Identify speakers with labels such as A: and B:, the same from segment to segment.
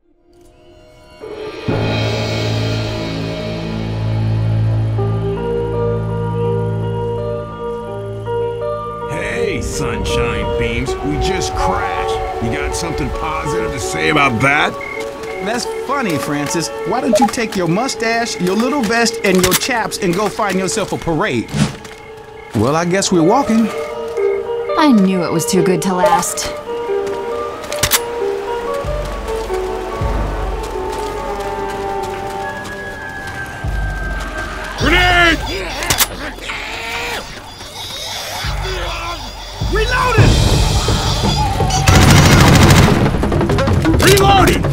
A: Hey, sunshine beams, we just crashed. You got something positive to say about that?
B: That's funny, Francis. Why don't you take your mustache, your little vest, and your chaps and go find yourself a parade? Well, I guess we're walking.
C: I knew it was too good to last.
A: Grenade!
B: Reloading!
A: Reloading!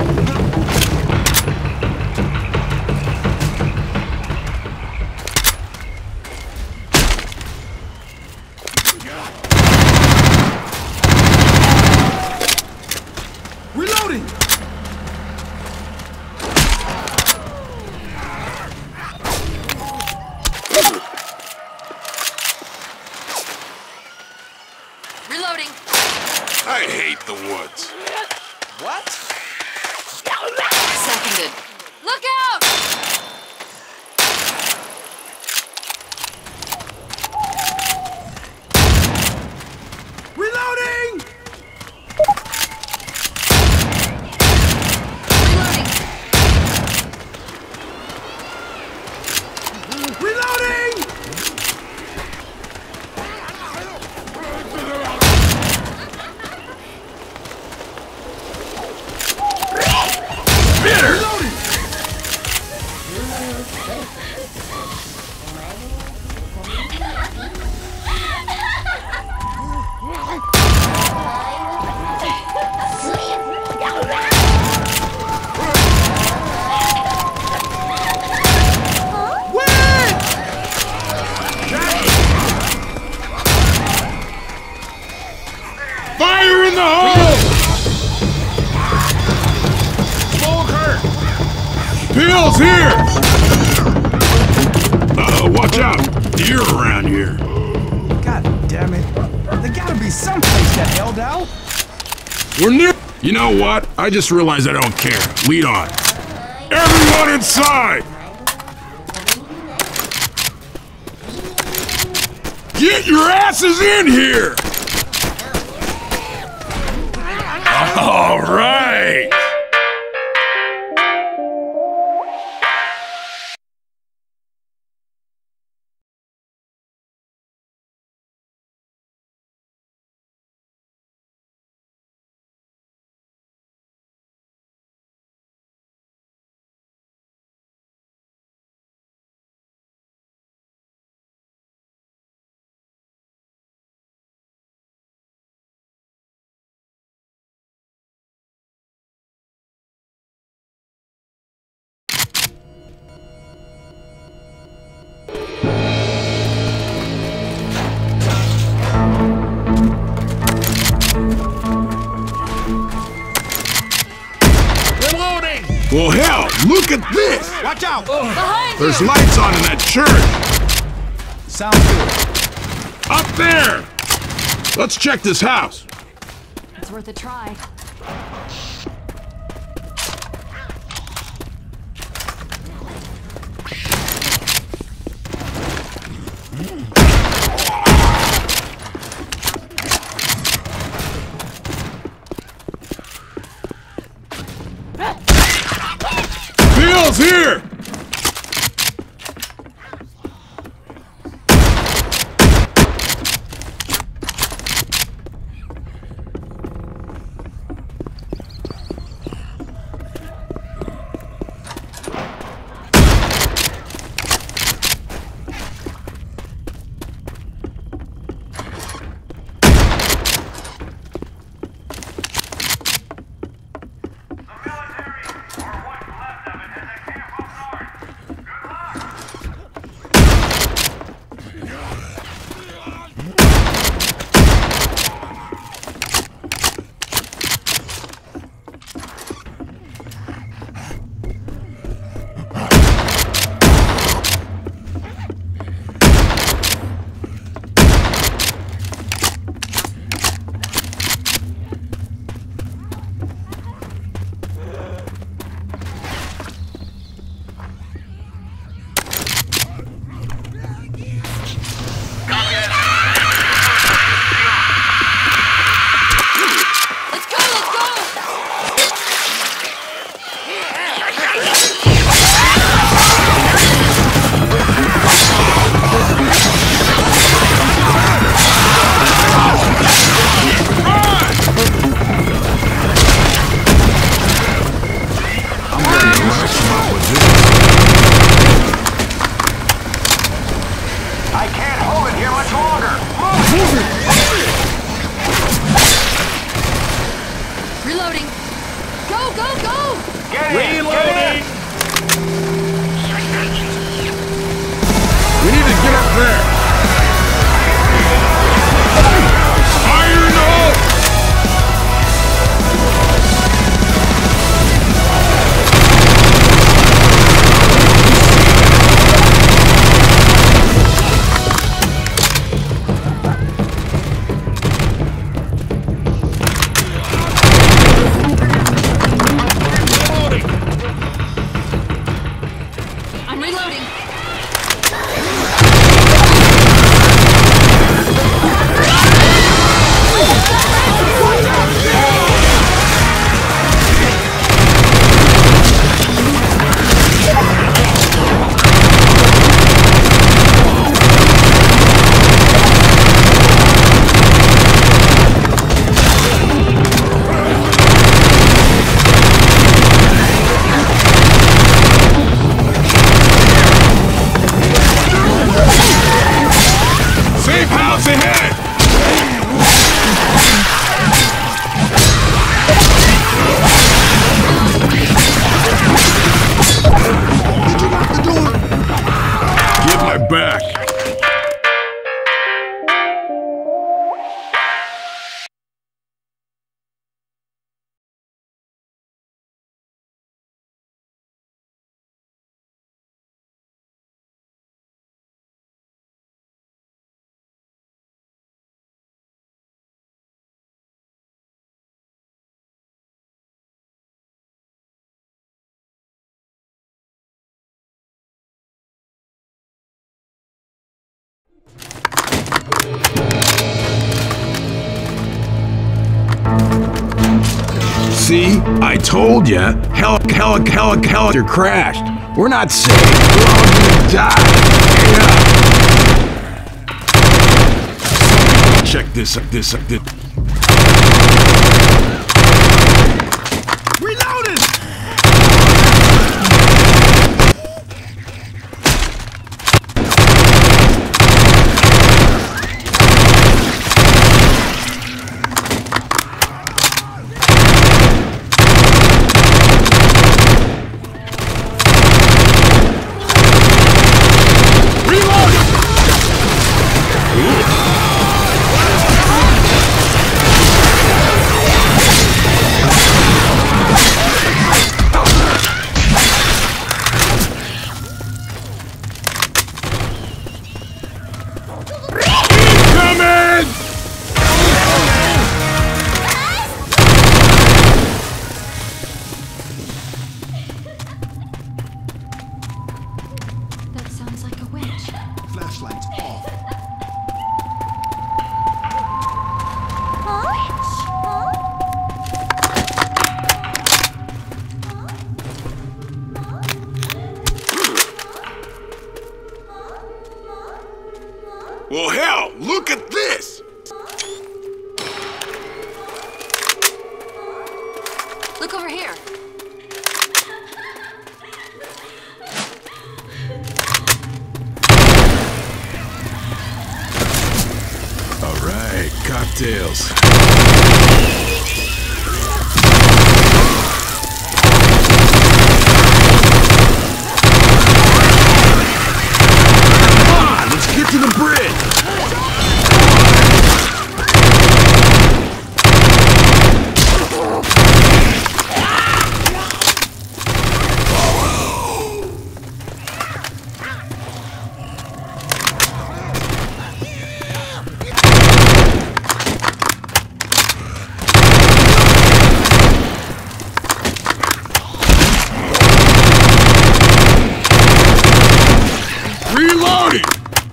B: Reloading!
C: Reloading.
A: I hate the woods.
B: What?
C: Seconded. Look out!
B: Reloading!
C: Reloading.
B: Reloading!
A: Bitter!
B: Reloading!
A: Fire in the hole! Smoke her! Bill's here! Watch out! Deer around here.
B: God damn it. There gotta be some place that held out.
A: We're near. You know what? I just realized I don't care. Lead on. Everyone inside! Get your asses in here! All right! Well, hell, look at this!
B: Watch out!
C: Behind
A: There's
C: you!
A: lights on in that church!
B: Sounds good.
A: Up there! Let's check this house.
C: It's worth a try.
A: Bill's here!
C: Reloading.
A: Safe house ahead! Get my back. See? I told ya. Helicopter crashed. We're not safe. We're all gonna die. Hang up. Check this.
B: Reloading!
C: That sounds like a witch.
B: Flashlights off.
A: Well, hell, look at this!
C: Look over here.
A: All right, cocktails. Come on, let's get to the bridge. Reloading!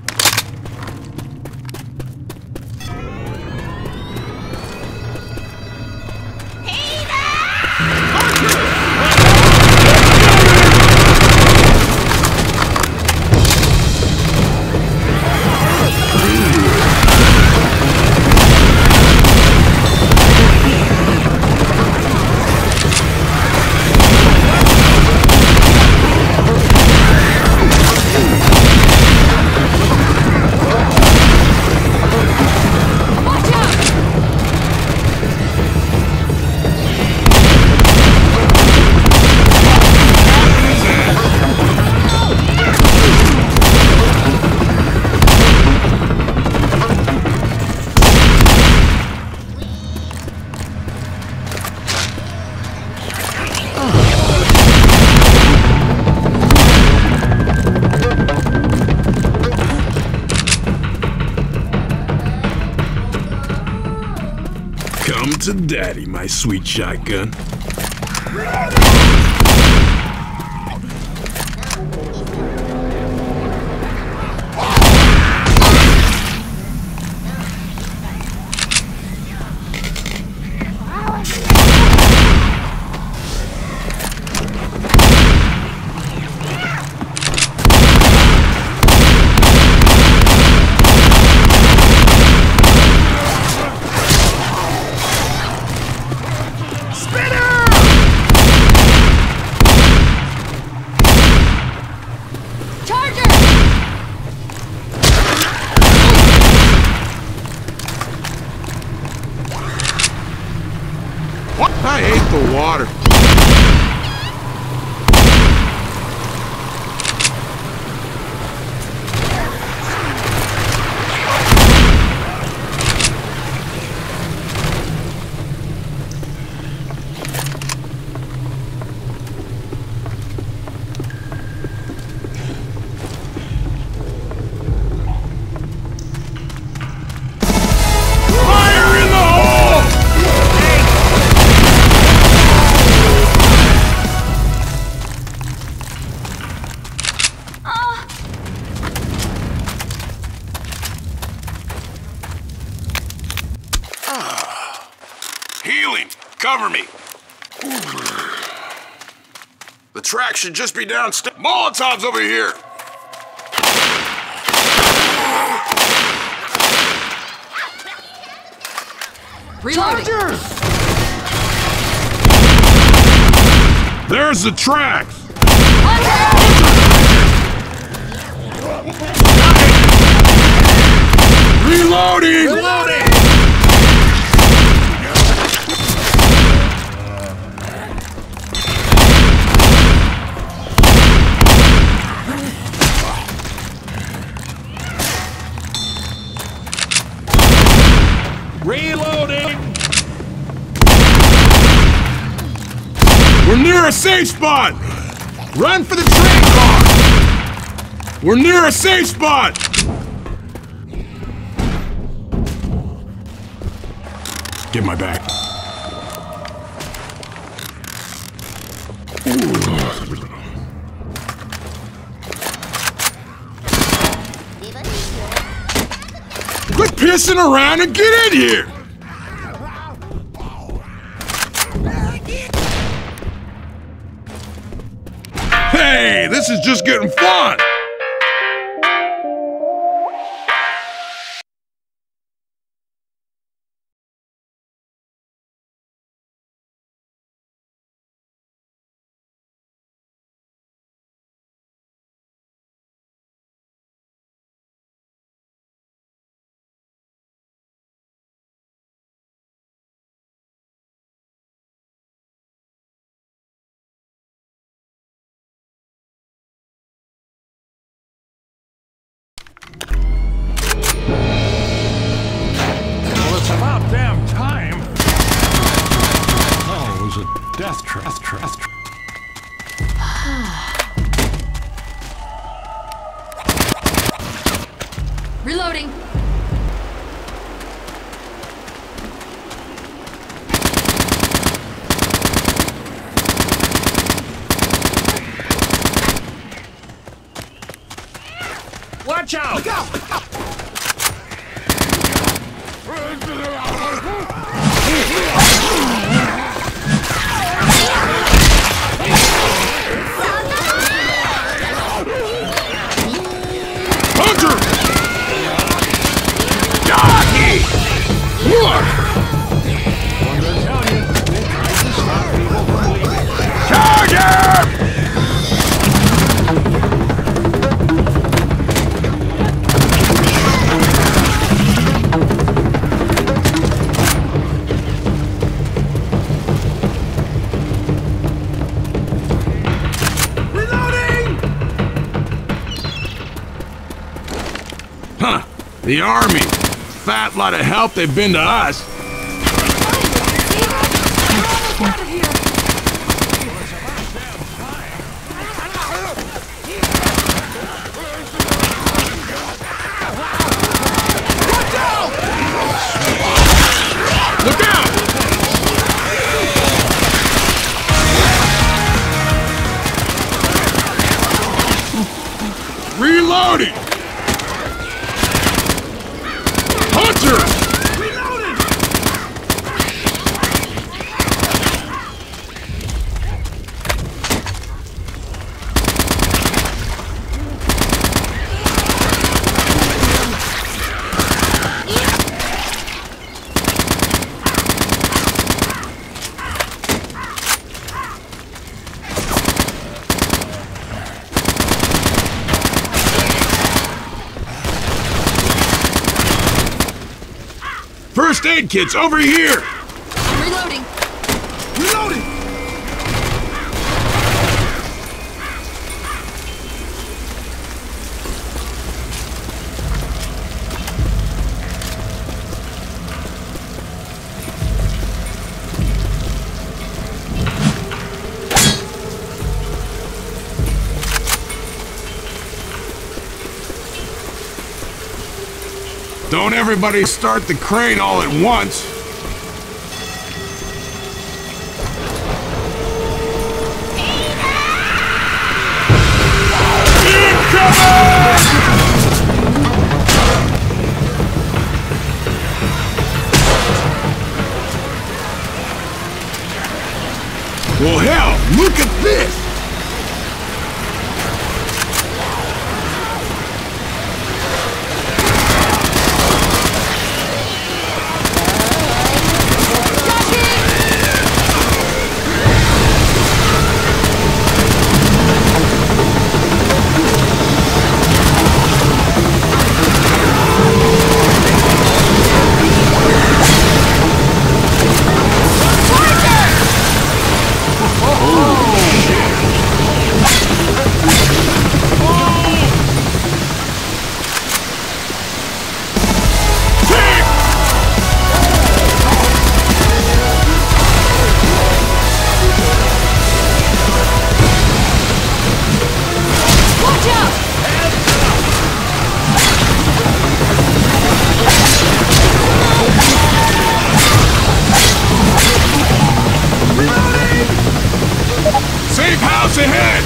A: Come to daddy, my sweet shotgun. cover me. The track should just be downstairs. Molotov's over here.
C: Reloading.
B: Charger!
A: There's the tracks. Reloading!
B: Reloading!
A: Reloading! We're near a safe spot! Run for the train car! We're near a safe spot! Give my back. Quit pissing around and get in here! Hey, this is just getting fun!
D: Death trap.
C: Reloading.
D: Watch out!
B: Look out!
A: Hunter! Doggy! What? Charger! Huh, the army. Fat lot of help they've been to us.
C: Out of here.
A: Look out! Reloading! Hunter! First aid kits over here!
C: Reloading.
B: Reloading!
A: Don't everybody start the crane all at once. Look at this! Safe house ahead!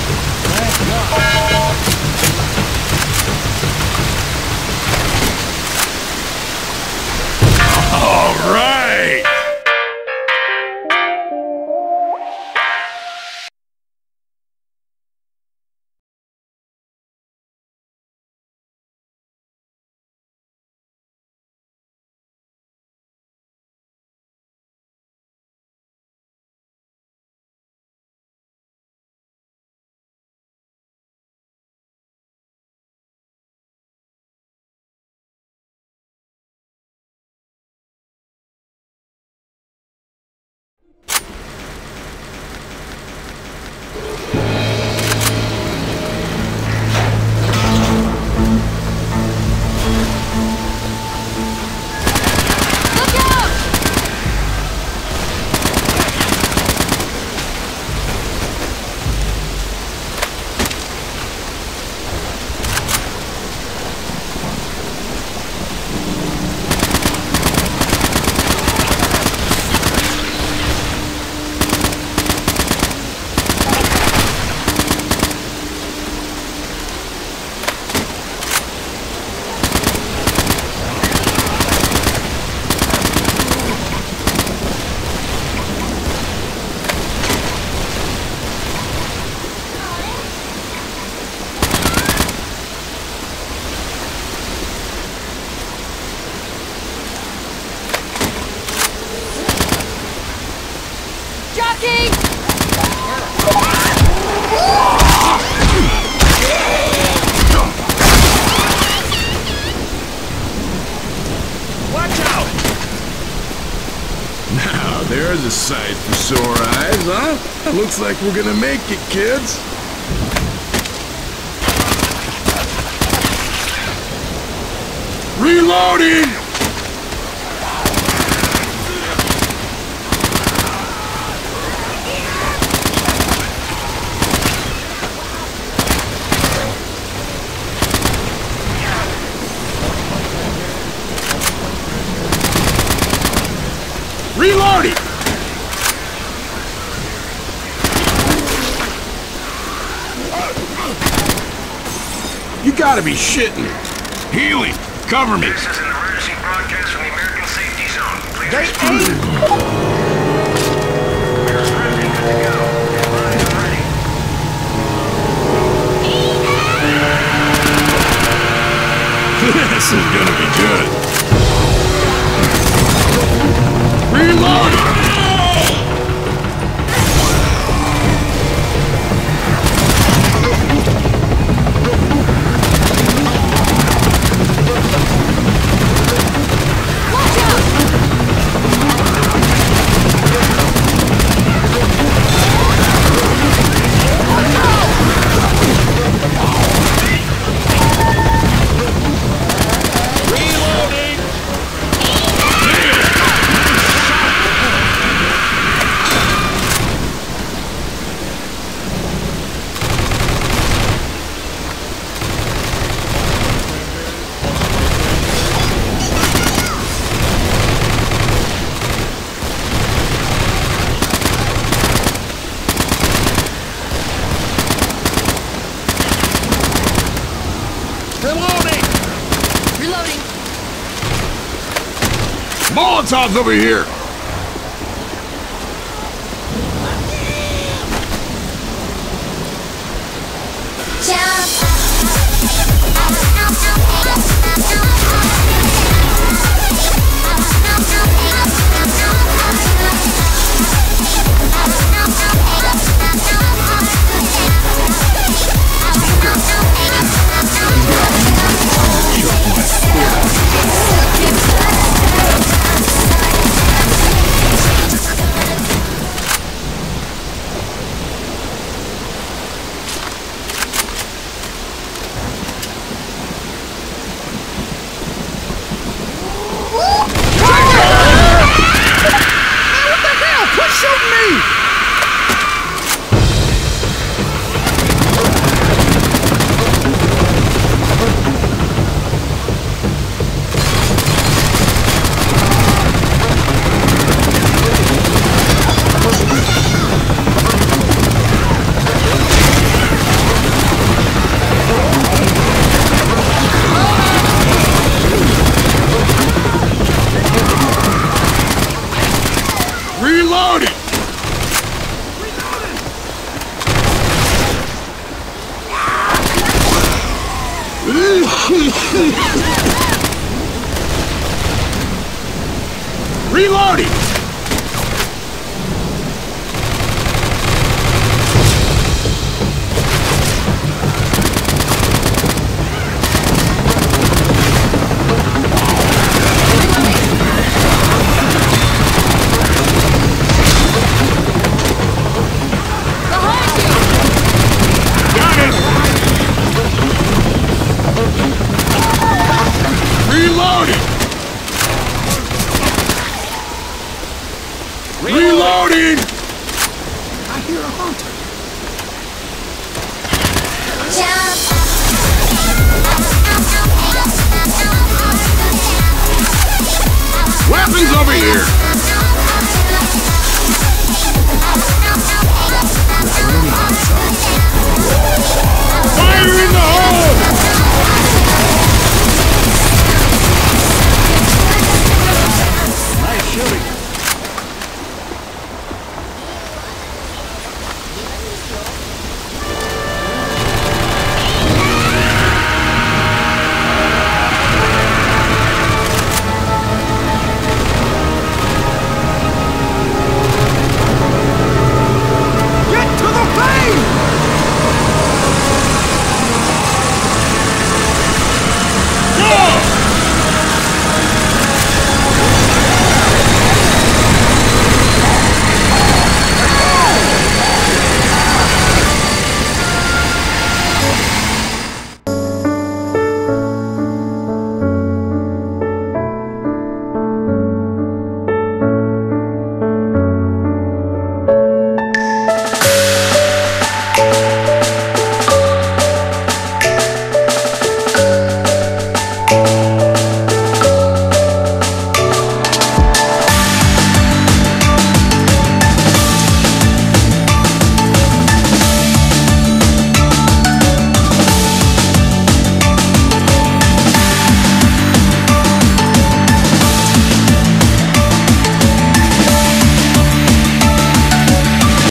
A: All right! Now, there's a sight for sore eyes, huh? Looks like we're gonna make it, kids. Reloading! Reloading! You gotta be shitting. Healing, cover me.
E: This is an emergency broadcast from the American Safety Zone. Please
B: They
E: respond.
B: ain't.
E: We're scripting, good to go. Advise and ready.
A: This is gonna be good. Reloading!
C: Reloading.
A: Molotov's over here! Reloading!